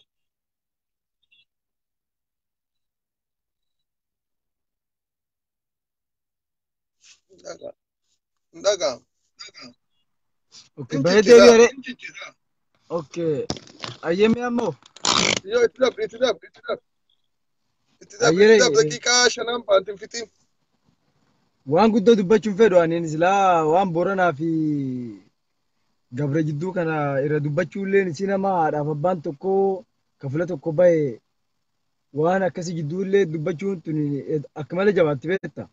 Speaker 1: Dhaga. Dhaga.
Speaker 3: okay
Speaker 1: In
Speaker 3: bahete
Speaker 1: jijjiira.
Speaker 3: biare okay ayyemi ammo
Speaker 1: Yoo itti dabre itti dabre itti dabre. Itti dabre
Speaker 3: ayyere
Speaker 1: itti dabre daqiiqaa shanan baatiin fitiin.
Speaker 3: waan guddoo dubbachuun fedhu anin silaa waan Booranaa fi Gabre jidduu kana irra dubbachuulleen isin nama haadhaaf abbaan tokko kafula tokko bahe waan akkasii jidduullee dubbachuun tun akka malee jabaatti beekta.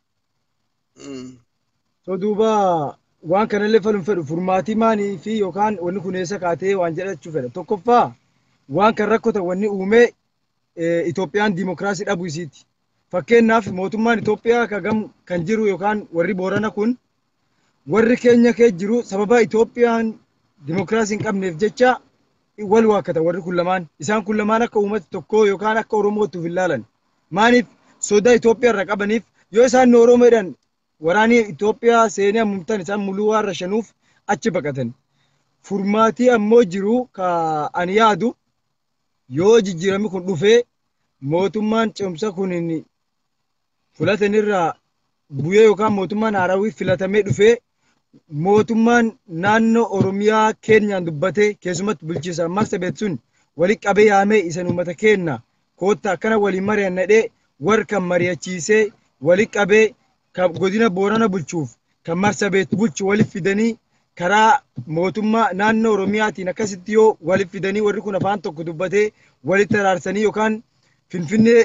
Speaker 3: So duuba waan kanallee falun fedhu furmaatii maanii fi yookaan wanni kun eessa kaatee waan jedhachuu fedha. Tokkoffaa waan kan rakkota wanni uumee Itoophiyaan diimokiraasii dhabuu isiiti. Fakkeenyaaf mootummaan Itoophiyaa kagam kan jiru yookaan warri Boorana kun warri keenya kee jiru sababa Itoophiyaan diimokiraasii hin qabneef jecha wal waakkata warri kun lamaan. Isaan kun lamaan akka uummata tokkoo yookaan akka Oromootti of ilaalan. Maaliif sodaa Itoophiyaa irra qabaniif yoo isaan Oromoodhaan waraanii Itoophiyaa seenee mumtaan isaan muluu waan rashanuuf achi baqatan. Furmaatii ammoo jiru ka ani yaadu yoo jijjiirami kun dhufee mootummaan cimsa kun filatan irraa bu'ee yookaan mootummaan haarawii filatamee dhufee mootummaan naannoo Oromiyaa keenyaan dubbatee keessumatti bulchiisa ammas ta'e sun walitti qabee yaamee isan uummata keenna kootta akkana waliin mari'an nadhee warra kan mari'achiisee walitti qabee godina Boorana bulchuuf kan Marsabeet bulchu walitti fidanii karaa mootummaa naannoo Oromiyaatiin akkasitti yoo walitti fidanii warri kun afaan tokko dubbatee walitti araarsanii yookaan Finfinnee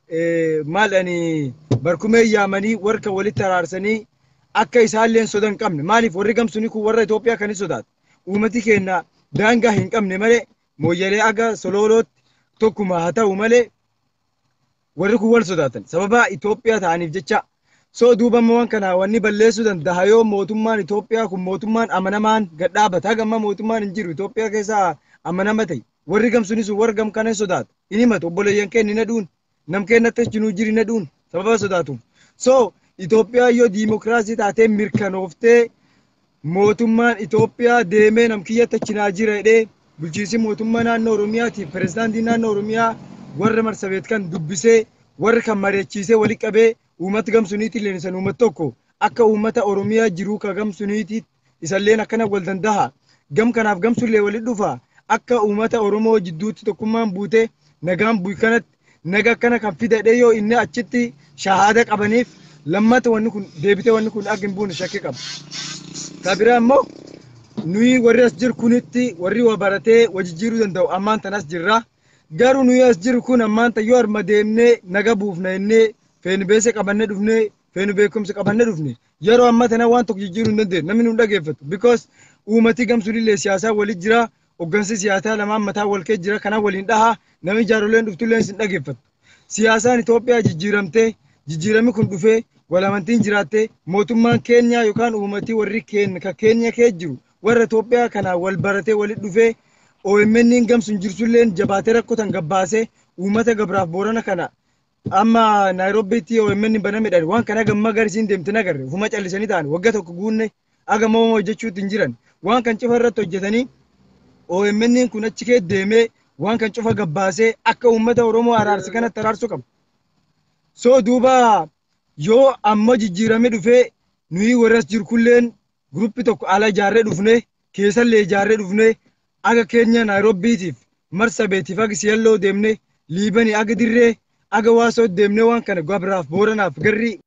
Speaker 3: maal barkumee yaamanii warra walitti araarsanii akka isaalleen sodaa hin qabne maaliif warri gamsuni kun warra Itoophiyaa kan sodaatu uummati keenya daangaa hin qabne malee mooyyalee aga sololootti tokkuma haa ta'u malee warri kun wal sodaatan sababa Itoophiyaa ta'aniif jecha so duuba waan kana wanni balleessuu danda'a yoo mootummaan Itoophiyaa kun mootummaan amanamaan gad dhaabata gamma mootummaan hin jiru Itoophiyaa keessaa amanama ta'e warri gamsuni sun warra gam kana sodaatu inni mata obboleeyyan keenya na dhuun nam keenyatti jinuu jiri na dhuun sababa sodaatuuf so Itoophiyaa yoo diimokiraasii taatee mirkanooftee mootummaan Itoophiyaa deemee namkiyya tachinaa jira jedhee bulchiinsi mootummaa naannoo Oromiyaatiif pirezidaantii naannoo Oromiyaa warra Marsabeet kan dubbisee warra kan mari'achiisee walitti qabee uummata gamsuniitiin leensan uummata tokko akka uummata Oromiyaa jiruu ka gamsuniitiin isalleen akkana wal danda'a gam kanaaf gamsullee walitti dhufa akka uummata Oromoo jidduutti tokkummaan buutee nagaan bu'i kanatti naga akkana kan fidadhe yoo inni achitti shahaada qabaniif lammata wanni kun deebitee wanni kun akka hin buune shakkii qaba. Kabira ammoo nuyi warri as jiru kunitti warri waa baratee wajijjiiruu danda'u ammaan tanas jirra. Garuu nuyi as jiru kun ammaan tan yoo arma deemnee naga buufna innee feenu beese qabannee dhufnee feenu beekumsa qabannee dhufne yeroo amma tana waan tokko jijjiiruu hin dandeenye namni nu dhageeffatu because uummati gamsuudillee siyaasaa walitti jira hoggansi siyaasaa lamaan mataa wal kee jira kana waliin dhaha namni jaaroleen dhuftullee sin dhageeffatu. Siyaasaan Itoophiyaa jijjiiramtee jijjiirami kun dhufee walamantiin jiraattee mootummaan keenya yookaan uummati warri keenya ka keenya kee jiru warra Itoophiyaa kana wal baratee walitti dhufee O M N gamsun jirsulleen jabaatee rakkotan gabbaasee uummata Gabraaf Boorana kana amma Naayiroobiitti O M N banamedhaan waan kana gamma garisiin deemte nagarre ufuma callisanii ta'an waggaa tokko guunne aga moo hojjechuutti hin jiran waan kan cufa irratti hojjetanii O M N kun achi kee deemee waan kan cufa gabbaasee akka uummata Oromoo araarse kanatti araarsuu qaba. So duuba yoo amma jijjiirame dhufee nuyi warras jiru kulleen gruppi tokko ala ijaarree dhufne keessallee ijaarree dhufne aga keenya Naayiroobiitiif Marsabeetiif aga Siyalloo deemne Liibanii aga Dirree aga Waasoo deemne waan kana Gabraaf Booranaaf garri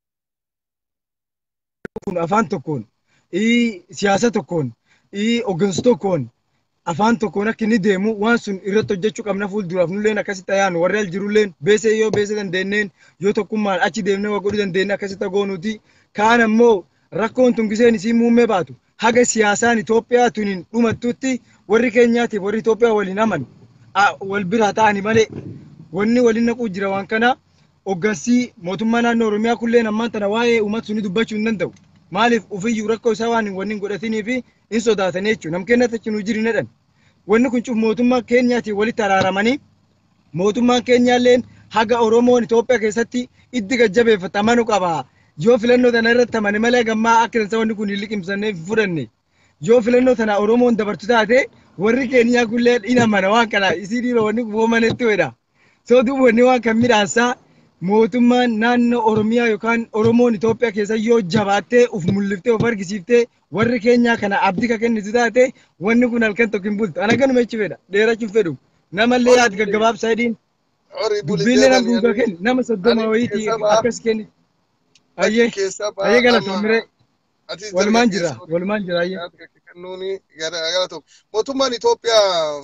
Speaker 3: kun afaan tokkoon siyaasa tokkoon hoggansa tokkoon afaan tokkoon akka inni deemu waan sun irratti hojjechuu qabna fuulduraaf nulleen akkasitti ayaanu warri al jirulleen beesee yoo beesee dandeenyeen yoo tokkummaan achi deemnee waa godhuu dandeenye akkasitti goonuuti kaan ammoo rakkoon tun giseen isii muummee baatu haga siyaasaan Itoophiyaa tuniin dhumattutti warri keenyaatiif warri Itoophiyaa waliin amanu wal bira ta'anii malee wanni waliin naquu jira waan kana hoggansi mootummaa naannoo Oromiyaa kulleen ammaan tana waa'ee uummata sunii dubbachuu hin danda'u. Maaliif ufiyyuu rakkoo isaa waan wanni godhatanii fi hin sodaatan jechuudha. Nam keenyatti achi nu jiru nedhan. Wanni kun cuf mootummaa keenyaatiin walitti araaramanii mootummaan keenyaalleen haga Oromoon Itoophiyaa keessatti itti gajjabeeffatu amanuu qaba yoo filannoo tana irratti amane malee gammaa akka dansa wanni kun hin liqimsanneef hin fudhanne yoo filannoo tana Oromoon dabartu taate warri Keenyaa kullee ina mana waan kana isii dhiira wanni kun manetti wedha so duuba wanni waan kan midhaansaa mootummaan naannoo Oromiyaa yookaan Oromoon Itoophiyaa keessa yoo jabaattee uf mul'iftee of argisiiftee warri Keenyaa kana abdii ka kennitu taate wanni kun halkan tokko hin bultu ana ganuma jechi fedha dheerachuun fedhu namallee yaad gaggabaabsaa jedhiin dubbiillee nam duuga kenni nama soddoma wayiitii akkas kenni ayyee ayyee galatoomire walumaan jira walumaan jira ayyee
Speaker 1: kannuuni gara tokko mootummaan Itoophiyaa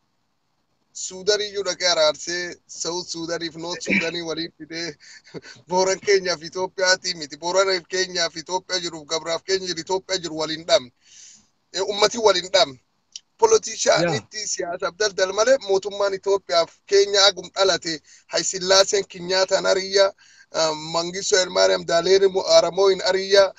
Speaker 1: Suudanii iyyuu dhaqee araarsee South Suudaniif North Suudanii waliin fidee Booran keenyaaf Itoophiyaati miti Booran keenyaaf Itoophiyaa jiruuf Gabraaf keenya jiru Itoophiyaa jiru waliin dhabne ummati waliin dhabne politicianitti siyaasaaf daldal malee mootummaan Itoophiyaaf keenya agum dhalate Haysillaaseen Kinyaataan Ariyyaa Mangisto Elmaariyaam Daaleeni Aramoon Ariyyaa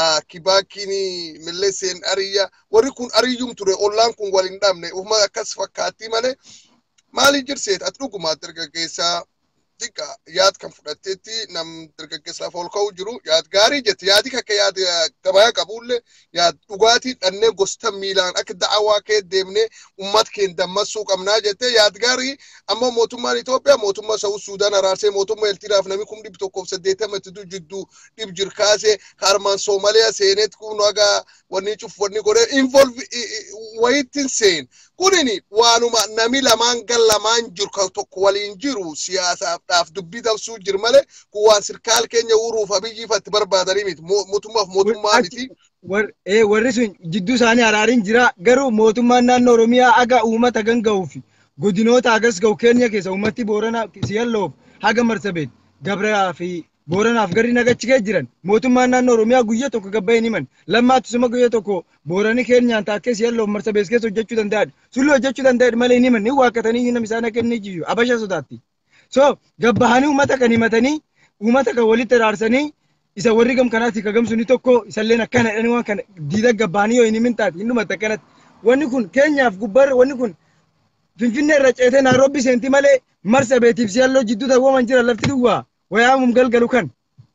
Speaker 1: Kibaakini Milleseen Ariyyaa warri kun ariyyum ture ollaan kun waliin dhabne ufuma akkas fakkaatti malee maali jirseet at dhuguma dargaggeessaa xiqqa yaad kan fudhatteetti nam dargaggeessaaf ol ka'u jiru yaad gaarii jette yaadi akka yaad gabaa qabuullee yaad dhugaatii dhannee gosta miilaan akka da'awaa kee deemnee ummat keen dammassuu qabnaa jette yaad gaarii amma mootummaan Itoophiyaa mootummaa South Sudan araarsee mootummaa Eertiraaf namni kum dhibba tokkoof saddeettamatti jidduu dhib jirkaasee harmaan Soomaaliyaa seeneet kun nagaa wanni cuf wanni godhee involve wayittiin seen kunini waanuma nami lamaan gal lamaan jiru tokko waliin jiru siyaasaaf dhaaf dubbii dabsuu jir malee kun waan sirkaal keenya uruuf abiyyiifatti barbaadanii miti mootummaaf mootummaa miti.
Speaker 3: Warri sun jidduu isaanii araariin jira garuu mootummaan naannoo Oromiyaa aga uummata ganga'uuf godinoota agas ga'u keenya keessa uummatti Booranaa Siyalloof haga Marsabeet Gabraa fi Booranaaf garri nagachikee jiran mootummaan naannoo Oromiyaa guyyaa tokko gabbayeen himan lammaatti suma guyyaa tokko Boorani keenyaan taakkee Siyalloof Marsabeet keessa hojjechuu danda'adha sulli hojjechuu danda'adha malee hin himan ni waaqatanii nama isaan akka inni jiyyu abasha sodaatti. So gabbahanii uummata kan himatanii uummata kan walitti araarsanii isa warri gam kanaatti ka gamsu ni tokko isalleen akkana jedhanii waan kana diida gabbahanii yoo hin himin taate hin dhumatti akkanatti wanni kun keenyaaf gubbarra wanni kun Finfinnee irra ceetee Naayiroobii seenti malee Marsabeetiif Siyalloo jidduu ta'uuman jira lafti duwwaa wayaamum galgalu kan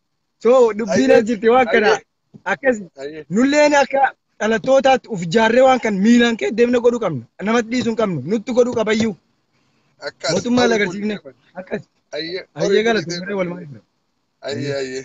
Speaker 3: so dubbiin as jirti waan kana akkas nulleen akka dhalattootaatti uf jaarree waan kan miilaan kee deemna godhuu qabna namatti dhiisuu hin qabnu nutti godhuu qabayyuu mootummaa lagarsiifne akkas ayyee galatoomire walumaan jira
Speaker 1: ayyee ayyee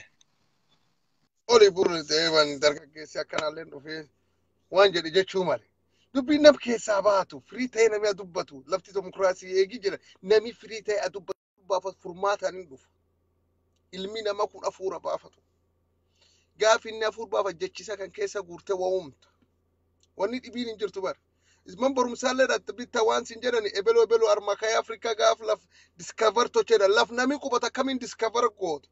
Speaker 1: oli burri deeman dargaggeessi akkanaalleen dhufee waan jedhe jechuu malee dubbiin nam keessaa baatu firii ta'ee namni dubbatu lafti dimokiraasii eegii jira namni firii ta'ee dubbatu baafatu furmaataan hin dhufu ilmi nama kun afuura baafatu gaafi inni afuur baafatu jechisa kan keessa guurtee waa'umta wanni dhibiin hin jirtu bara isman barumsaallee dhatte bitta waan sin jedhani ebelo ebelo armakay Afrika gaaf laf discover to jedhan laf nami qubata kamin discover gootu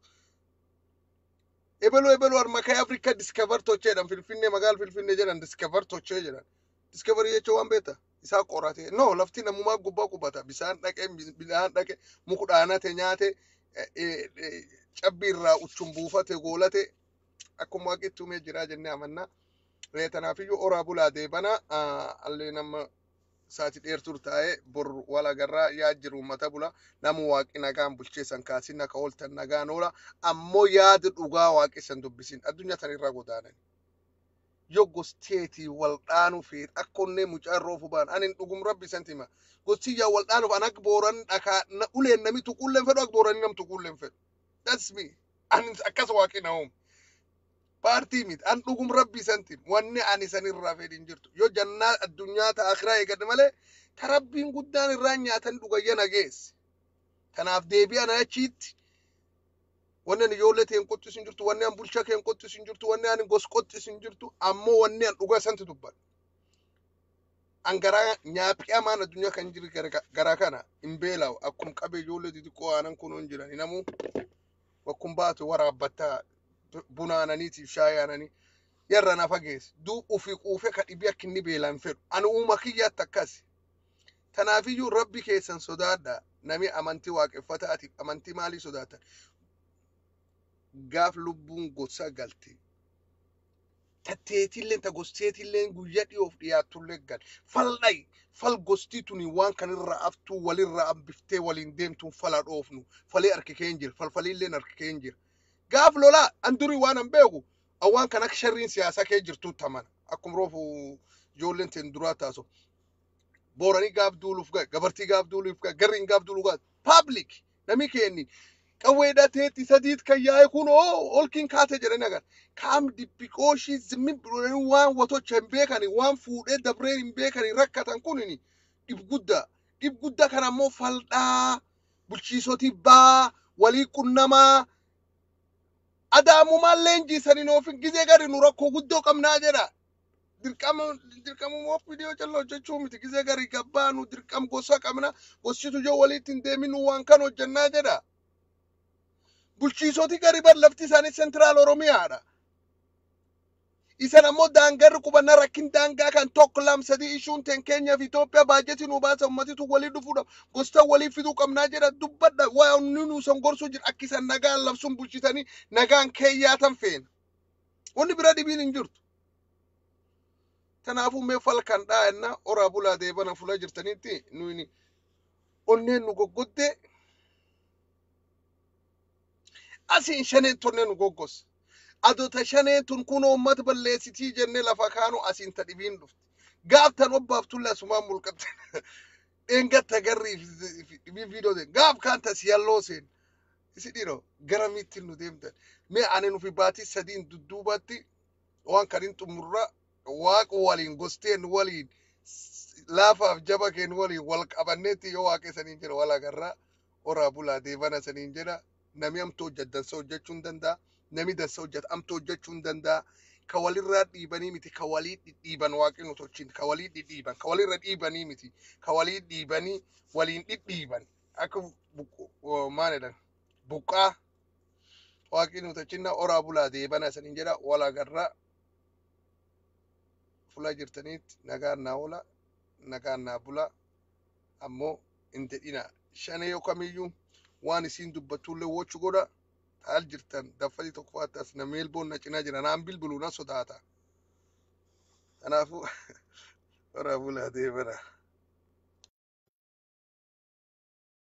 Speaker 1: ebelo ebelo armakay Afrika discover to jedhan Finfinnee magaal Finfinnee jedhan discover to jedhan discover jechuun waan beeta isaa qorate no lafti namumaa gubbaa qubata bisaan dhaqee bisaan dhaqee muku dhaanate nyaate cabbii irraa uchuun buufate goolate akkuma waaqittumee jira jennee amanna reetanaafiyyu oraa bulaa deebana allee nama saati dheertur taa'ee bor wala garraa yaa jiru uummata bula namu waaqi nagaan bulcheessan kaasin akka ooltan nagaan oola ammoo yaada dhugaa waaqessan dubbisin addunyaa tanirraa godaanan yoo gosteetii wal dhaanuuf akkonne mucaarroo fubaan anin dhugum rabbi santima gosti yaa wal dhaanuuf anak booran dhakaa uleen nami tuqulleen fedhu ak booranii nam tuqulleen fedhu that's me anin akkas waaqi naa'um partii mit an dhugum rabbi santim wanni ani sanirraa fedhin jirtu yoo jannaa addunyaa ta akhiraa eegade malee ta rabbiin guddaan irraa nyaatan dhugayya nageesse kanaaf deebi'an achiitti wanni ani ijoollee ta'een qottis hin jirtu wanni an bulchaa keen qottis hin jirtu wanni ani gos qottis hin jirtu ammoo wanni an dhugaa santi dubbadha an garaa nyaaphii amaan addunyaa kan jiru garaa kana hin beelaawu akkum qabee ijoollee xixiqqoo aanan kunuun jiran namuu bakkum baatu waraabbattaa bunaananiitiif shaayaananii yarra na fageesse duu ufii quufee ka dhibii akka inni beelaan fedhu ani uuma kiyyaatti akkasi tanaafiyyuu rabbi keessan sodaadha nami amantii waaqeffataati amantii maalii sodaatan gaaf lubbuun gosa galte tatteetilleen ta gosteetilleen guyyaa dhiyoof dhiyaattullee gal fal'ay fal gostii tuni waan kanirra aftuu walirra ambiftee waliin deemtuun fala dhoofnu falee harki keen jira falfaliilleen harki keen jira gaaf lola anduri waan an beeku awaan kan akka sharriin siyaasaa kee jirtu taman akkum roofu ijoolleen teen duraa taaso booranii gaaf duuluuf gaa gabartii gaaf duuluuf gaa garriin gaaf duuluuf gaa public nami keenni qawweedha teetti sadiit kan yaa'e kun oo olkiin kaate jedhani agar kaam dippiqooshii zimmi birooleen waan watocha hin beekani waan fuudhee dabreen hin beekani rakkatan kunini dhib guddaa dhib guddaa kan ammoo faldhaa bulchiisoti baa walii qunnamaa adaamumaan leenjisanii noofin gizee gadi nu rakkoo guddoo qabnaa jedha dirqama dirqama moo viidiyoo jallo hojjechuu miti gizee gadi gabbaa nu dirqam gosa qabna gossitu joo walitti hin deeminu waan kan hojjannaa jedha bulchiisoti gadi bar lafti isaanii sentiraal oromiyaadha isan ammoo daangarri qubanna rakkin daangaa kan tokko lam sadii ishuun teen keenyaaf Itoophiyaa baajetii nu baasa ummatitu walii dhufuudha gosta walii fiduu qabnaa jedha dubbadha waa nu nu son gorsuu jira akkisan nagaan labsuun bulchitanii nagaan keeyyaatan feena wanni bira dhibiin hin jirtu tanaafuu mee falkan dhaa'enna oraa bulaa deebana fula jirtanitti nuyini onneen nu goggodde asiin shaneen tonneen nu goggos adota shaneen tun kun ummat balleessitii jenne lafa kaanu asiin ta dhibiin dhufti gaaf tan obbaaf tulla sumaan mulqatte engatta garri dhibii viidiyoo de gaaf kan tas yalloo seen isi dhiro gara mittin nu deemtan mee ane nu fi baatii sadiin dudduubatti waan kanin xumurra waaqa waliin gosteen waliin laafaaf jaba keen waliin wal qabanneetti yoo waaqa saniin jedha wal agarraa oraa bulaa deebana saniin jedha nami amtoo jaddansa hojjechuu hin danda'a nami dansa hojjeta amtoo hojjechuu hin danda'a ka walirraa dhiibanii miti ka walii dhidhiiban waaqni nu tolchin ka walii dhidhiiban ka walirra dhiibanii miti ka walii dhiibanii waliin dhidhiiban akka maal jedhan buqqaa waaqni nu tolchinna oraa bulaa deebana saniin jedha wal agarraa fula jirtaniitti nagaan naa oola nagaan naa bula ammoo hin jedhina shanee yoo kamiyyuu waan isiin dubbatullee wochu godha taal jirtan daffati tokko faatas na meelboon na cinaa jira naan bilbilu na sodaata kanaafuu oraa bulaa deebana